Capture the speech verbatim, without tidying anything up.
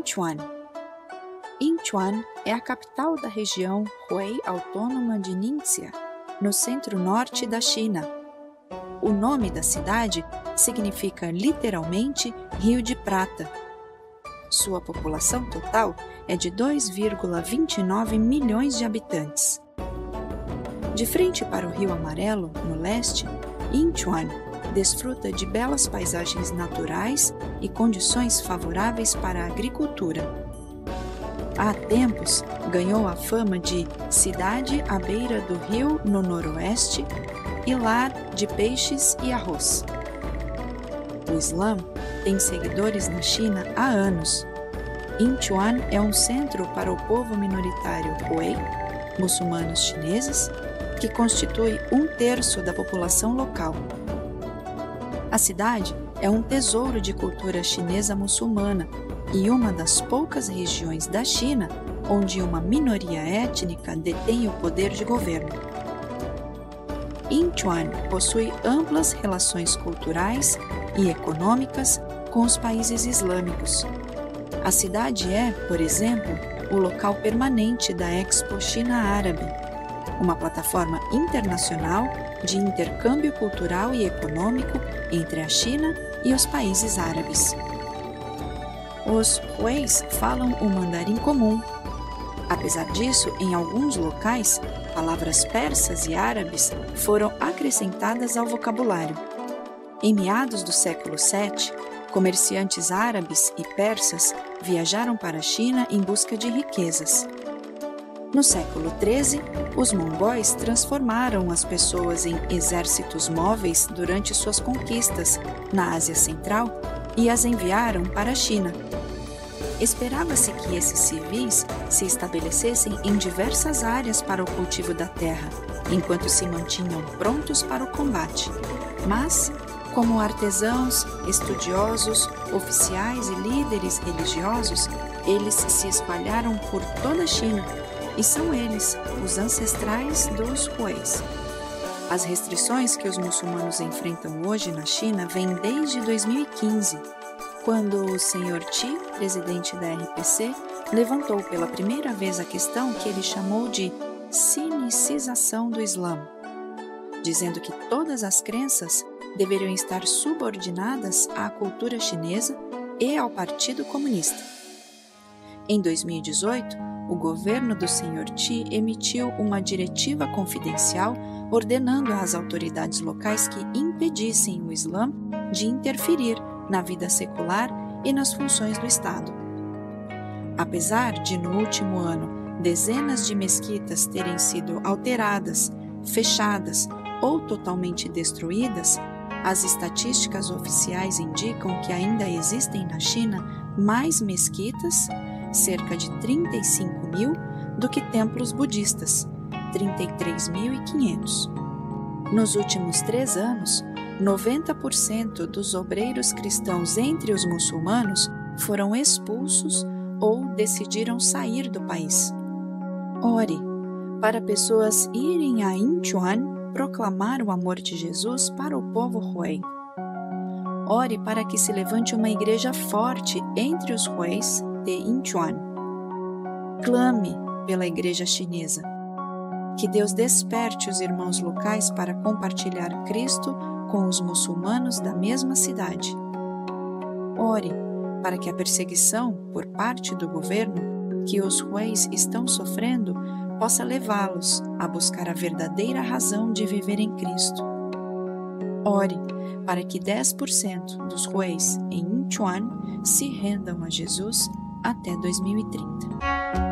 Incheon. Incheon é a capital da região Hui Autônoma de Ningxia, no centro-norte da China. O nome da cidade significa literalmente Rio de Prata. Sua população total é de dois vírgula vinte e nove milhões de habitantes. De frente para o Rio Amarelo, no leste, Incheon desfruta de belas paisagens naturais e condições favoráveis para a agricultura. Há tempos, ganhou a fama de cidade à beira do rio no noroeste e lar de peixes e arroz. O Islã tem seguidores na China há anos. Incheon é um centro para o povo minoritário Hui, muçulmanos chineses, que constitui um terço da população local. A cidade é um tesouro de cultura chinesa muçulmana e uma das poucas regiões da China onde uma minoria étnica detém o poder de governo. Incheon possui amplas relações culturais e econômicas com os países islâmicos. A cidade é, por exemplo, o local permanente da Expo China Árabe, uma plataforma internacional de intercâmbio cultural e econômico entre a China e os países árabes. Os Huis falam o mandarim comum. Apesar disso, em alguns locais, palavras persas e árabes foram acrescentadas ao vocabulário. Em meados do século sete, comerciantes árabes e persas viajaram para a China em busca de riquezas. No século treze, os mongóis transformaram as pessoas em exércitos móveis durante suas conquistas na Ásia Central e as enviaram para a China. Esperava-se que esses civis se estabelecessem em diversas áreas para o cultivo da terra, enquanto se mantinham prontos para o combate. Mas, como artesãos, estudiosos, oficiais e líderes religiosos, eles se espalharam por toda a China. E são eles, os ancestrais dos Huis. As restrições que os muçulmanos enfrentam hoje na China vêm desde dois mil e quinze, quando o senhor Xi, presidente da R P C, levantou pela primeira vez a questão que ele chamou de sinicização do Islã, dizendo que todas as crenças deveriam estar subordinadas à cultura chinesa e ao Partido Comunista. Em dois mil e dezoito, o governo do senhor Xi emitiu uma diretiva confidencial ordenando às autoridades locais que impedissem o Islã de interferir na vida secular e nas funções do Estado. Apesar de, no último ano, dezenas de mesquitas terem sido alteradas, fechadas ou totalmente destruídas, as estatísticas oficiais indicam que ainda existem na China mais mesquitas, cerca de trinta e cinco mil, do que templos budistas, trinta e três mil e quinhentos. Nos últimos três anos, noventa por cento dos obreiros cristãos entre os muçulmanos foram expulsos ou decidiram sair do país. Ore para pessoas irem a Incheon proclamar o amor de Jesus para o povo Hui. Ore para que se levante uma igreja forte entre os Huis de Incheon. Clame pela igreja chinesa. Que Deus desperte os irmãos locais para compartilhar Cristo com os muçulmanos da mesma cidade. Ore para que a perseguição por parte do governo que os Huis estão sofrendo possa levá-los a buscar a verdadeira razão de viver em Cristo. Ore para que dez por cento dos Huis em Incheon se rendam a Jesus até dois mil e trinta.